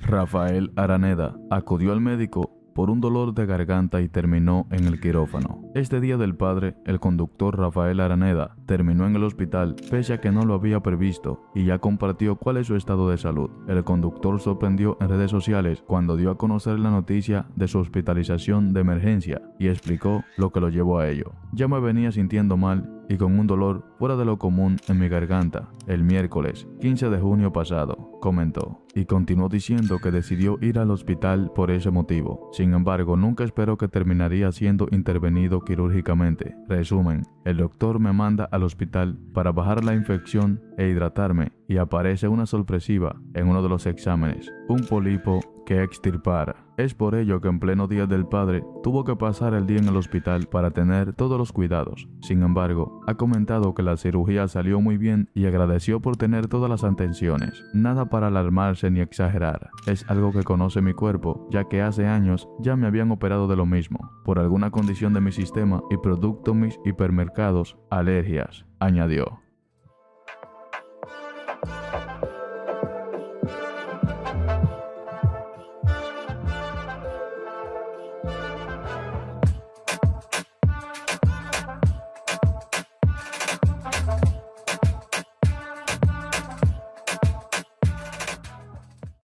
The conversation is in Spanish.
Rafael Araneda acudió al médico por un dolor de garganta y terminó en el quirófano. Este Día del Padre, el conductor Rafael Araneda terminó en el hospital pese a que no lo había previsto y ya compartió cuál es su estado de salud. El conductor sorprendió en redes sociales cuando dio a conocer la noticia de su hospitalización de emergencia y explicó lo que lo llevó a ello. Ya me venía sintiendo mal y con un dolor fuera de lo común en mi garganta el miércoles 15 de junio pasado, comentó, y continuó diciendo que decidió ir al hospital por ese motivo. Sin embargo, nunca esperó que terminaría siendo intervenido quirúrgicamente. Resumen, el doctor me manda al hospital para bajar la infección e hidratarme y aparece una sorpresiva en uno de los exámenes, un pólipo que extirpar. Es por ello que en pleno Día del Padre tuvo que pasar el día en el hospital para tener todos los cuidados. Sin embargo, ha comentado que la cirugía salió muy bien y agradeció por tener todas las atenciones. Nada para alarmarse ni exagerar. Es algo que conoce mi cuerpo, ya que hace años ya me habían operado de lo mismo, por alguna condición de mi sistema y producto mis hipermercados, alergias, añadió.